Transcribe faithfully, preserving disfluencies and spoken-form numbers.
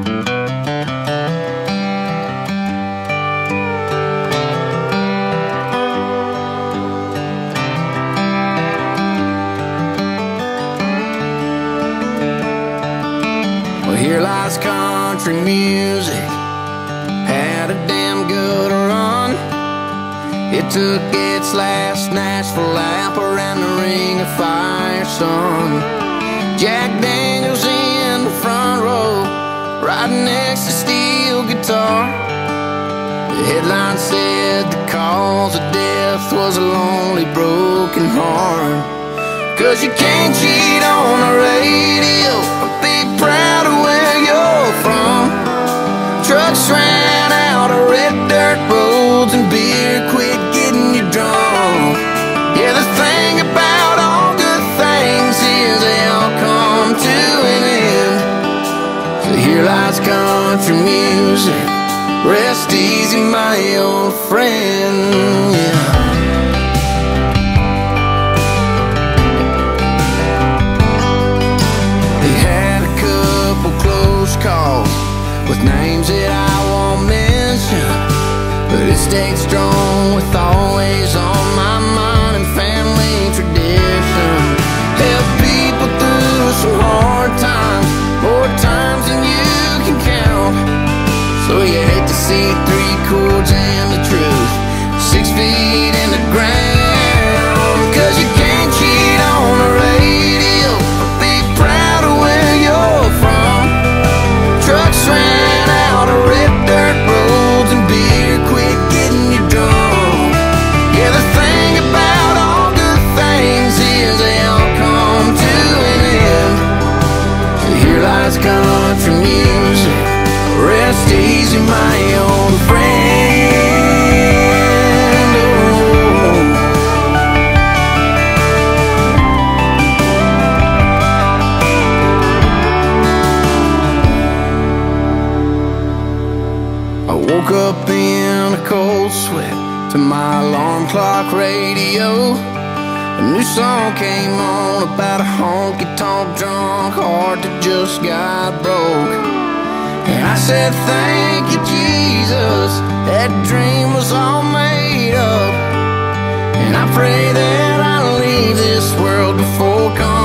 Here lies country music, had a damn good run. It took its last Nashville lap around the Ring of Fire, son. Jack Daniels in the front row, riding next to steel guitar. The headline said the cause of death was a lonely, broken heart. Cause you can't cheat on the radio or be proud of where you're from. Trucks ran out of red dirt roads and beer quit getting you drunk. Yeah, the thing about all good things is they all come to an end. So here lies country music, rest easy my old friend, yeah. Calls with names that I won't mention, but it stayed strong with always on my mind and family tradition. Help people through some hard times, more times than you can count. So you hate to see three chords and the truth six feet in the ground. Cause you can't cheat on the radio or be proud of where you're from. Trucks ran out of red dirt roads and beer quit getting you drunk. Yeah, the thing about all good things is they all come to an end. So here lies country music, rest easy my old friend. Woke up in a cold sweat to my alarm clock radio. A new song came on about a honky-tonk drunk heart that just got broke. And I said, thank you, Jesus, that dream was all made up. And I pray that I leave this world before